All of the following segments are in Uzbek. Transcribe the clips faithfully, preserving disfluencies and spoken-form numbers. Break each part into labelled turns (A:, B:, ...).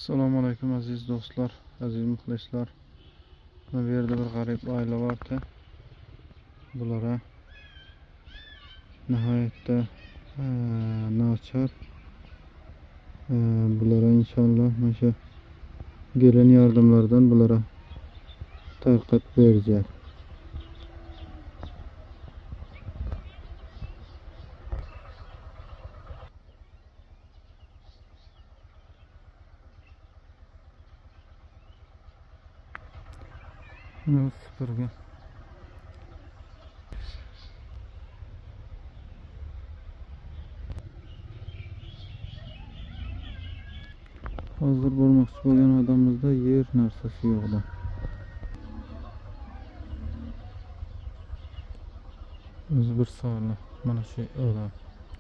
A: Assalomu alaykum aziz do'stlar, aziz muxlislar. Bu yerda bir g'arib oila bor-da. Bulara nihoyatda nochor. Bulara inshaalloh mana shu gelen yordamlardan bulara tarqat bereceğiz. Ne süpürge. Hazır bo'lmoqchi bo'lgan odamimizda yer narsasi yo'qdi. O'zi bir savol. Mana shu odam.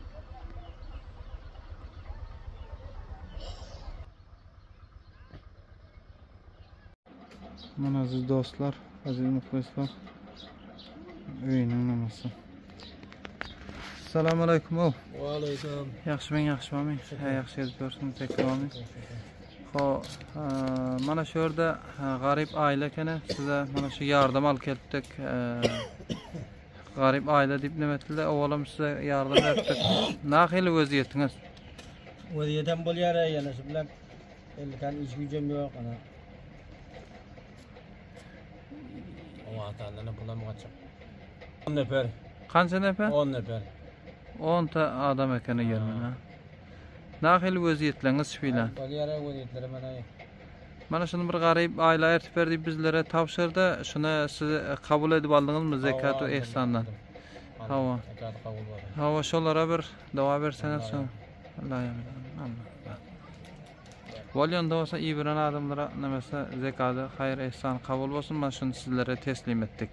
A: Mana aziz do'stlar, aziz muxlislar. Uyning nimasi? Assalomu alaykum. Va
B: alaykum.
A: Yaxshimen, yaxshimen. Yaxshi yozib tekrormi? Xo'p, mana shu yerda g'arib oila ekan. Sizga mana shu yordam olib keldik. G'arib oila deb nima aytdilar? Avvalam sizga yordam berdik. Naqili vaziyatiniz?
B: Vaziyatim bo'lyar, yana shu bilan elkan ish gücüm yo'q ana. Vatandan pulam qaçaq. on nefer.
A: Qancha nefer?
B: on nefer.
A: on ta adam ekan yermana. Naqili vaziyatlaringiz filan.
B: Bo'lyar vaziyatlar mana.
A: Mana shuni bir g'arib oila aytib berdi bizlarga topshirdi. Shuni siz qabul edib oldingizmi zakat va ihsondan? Havo.
B: Zakat qabul bo'ldi.
A: Havo sholara bir davo bersangiz so'ng. Alloh Volyon davasa iyi bir adamlara nemese zekadı, hayır ihsan kabul olsun. Ben şunu sizlere teslim ettik.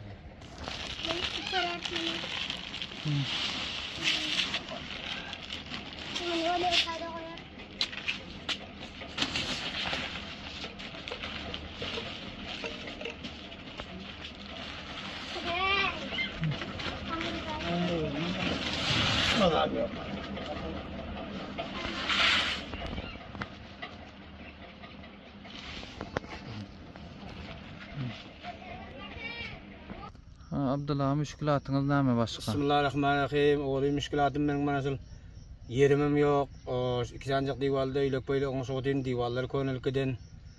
A: Abdullah müşkilatınız neme başka?
B: Bismillahirrahmanirrahim. Oğlu müşkilatım benim manasıl yerimim yok. O iki sancak divalda öylek böyle on soğudun divalları konulkeden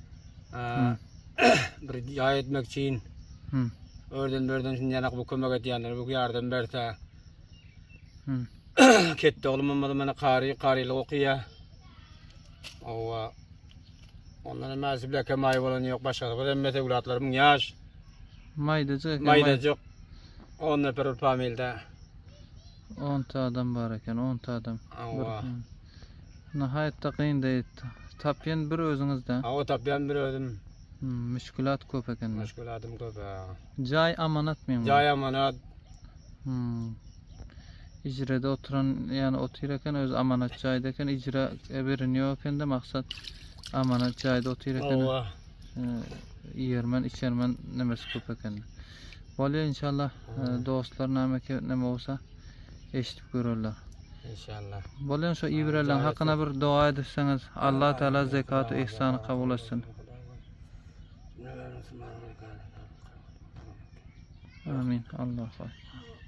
B: bir yay etmek için örden börden şimdi yanak bu kömek etiyenler bu yardım berse ketti oğlum olmadı bana kari kariyle okuya o onların mezheple kemay olan yok başka kadar emmete evlatlarımın yaş
A: Maydacık
B: Maydacık on nefer familde
A: on ta adam var ekan on ta adam. Nihoyatda qiyin deydi. Tapyan bir o'zingizda.
B: Ha, tapyan bir o'zim.
A: Mushkulat ko'p ekan.
B: Mushkulatim ko'p.
A: Joy amonatmi?
B: Joy amonat.
A: Ijrada o'tiran, ya'ni o'tir ekan, o'zi amonat joyda ekan, ijra berini yo'q ekanda, maqsad amonat joyda o'tir ekan. Yerman, içerman nimasi ko'p ekan. Bo'lar inshaalloh do'stlar namaki nima bo'lsa eshitib ko'rarlar.
B: İnşallah.
A: Bo'lar shu ibralar haqida bir duo etsangiz, Alloh taolo zakot va ihsonni qabul etsin. Amin. Alloh